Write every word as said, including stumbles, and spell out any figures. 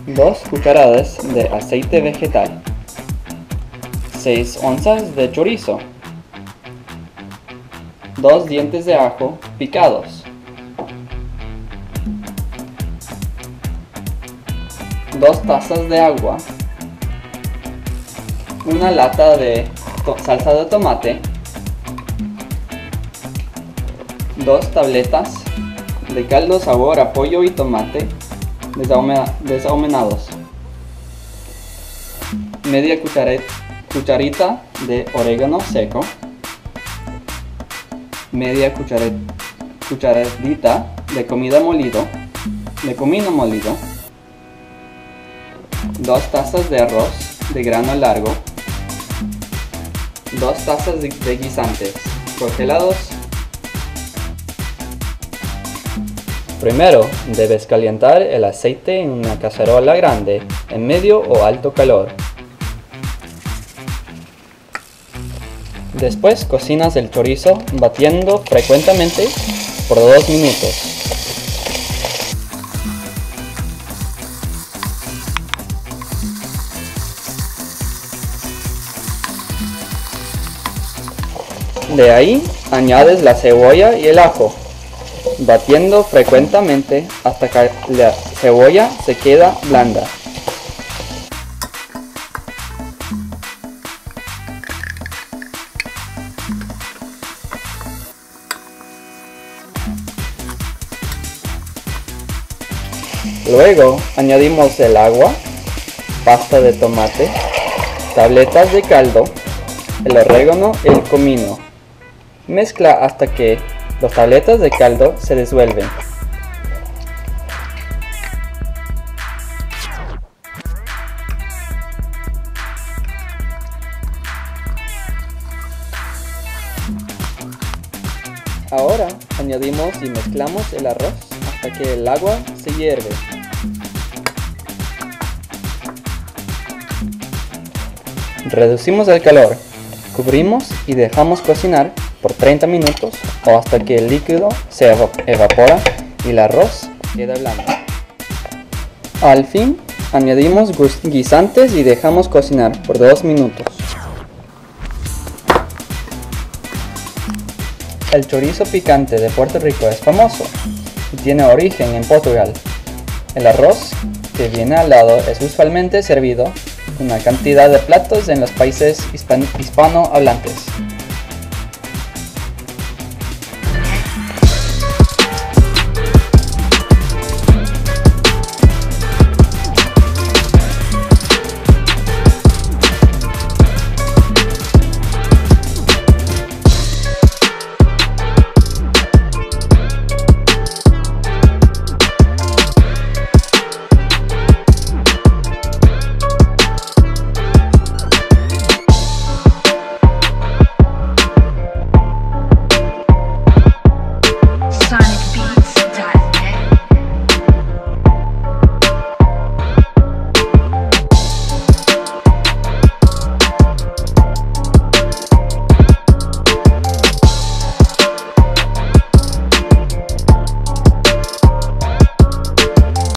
dos cucharadas de aceite vegetal, seis onzas de chorizo, dos dientes de ajo picados, dos tazas de agua, una lata de salsa de tomate, dos tabletas de caldo sabor a pollo y tomate desahumenados, media cucharita de orégano seco, media cucharadita de comida molido, de comino molido, dos tazas de arroz de grano largo, dos tazas de, de guisantes congelados. Primero, debes calentar el aceite en una cacerola grande en medio o alto calor. Después cocinas el chorizo batiendo frecuentemente por dos minutos. De ahí añades la cebolla y el ajo, batiendo frecuentemente hasta que la cebolla se queda blanda. Luego añadimos el agua, pasta de tomate, tabletas de caldo, el orégano y el comino. Mezcla hasta que las tabletas de caldo se disuelven. Ahora añadimos y mezclamos el arroz hasta que el agua se hierve. Reducimos el calor, cubrimos y dejamos cocinar por treinta minutos o hasta que el líquido se evapora y el arroz queda blando. Al fin, añadimos guisantes y dejamos cocinar por dos minutos. El chorizo picante de Puerto Rico es famoso y tiene origen en Portugal. El arroz que viene al lado es usualmente servido en una cantidad de platos en los países hispanohablantes.